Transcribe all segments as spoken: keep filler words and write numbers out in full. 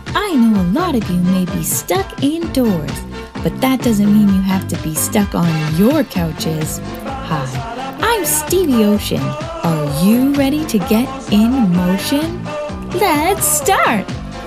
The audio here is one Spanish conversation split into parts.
I know a lot of you may be stuck indoors, but that doesn't mean you have to be stuck on your couches. Hi, I'm Stevie Ocean. Are you ready to get in motion? Let's start!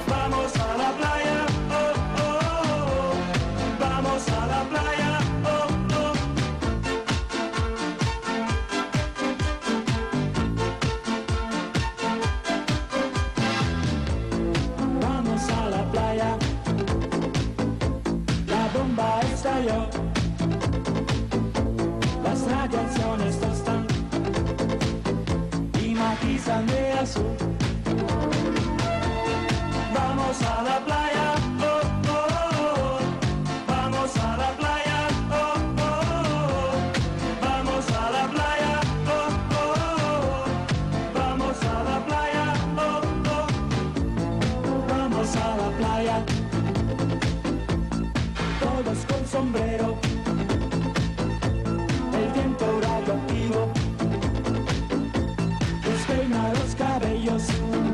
Las radiaciones tostan y matizan de azul. Vamos a la playa, oh, oh, oh. Vamos a la playa, oh, oh, oh. Vamos a la playa, oh, oh, oh. Vamos a la playa, oh, oh. Vamos a la playa. Todos con sombrero, el viento radioactivo despeina los cabellos.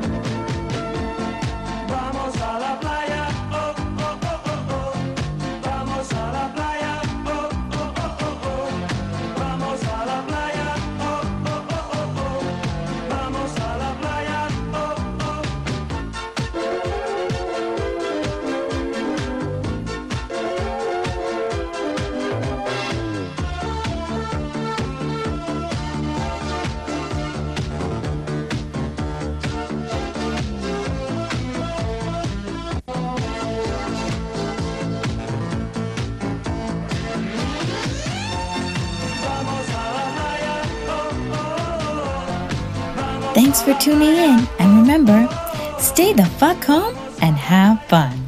Vamos a la playa, oh, oh, oh, oh, oh. Vamos a la playa, oh, oh, oh, oh, oh. Vamos a la playa, oh, oh, oh, oh, oh. Vamos a la playa, oh, oh. Thanks for tuning in, and remember, stay the fuck home and have fun.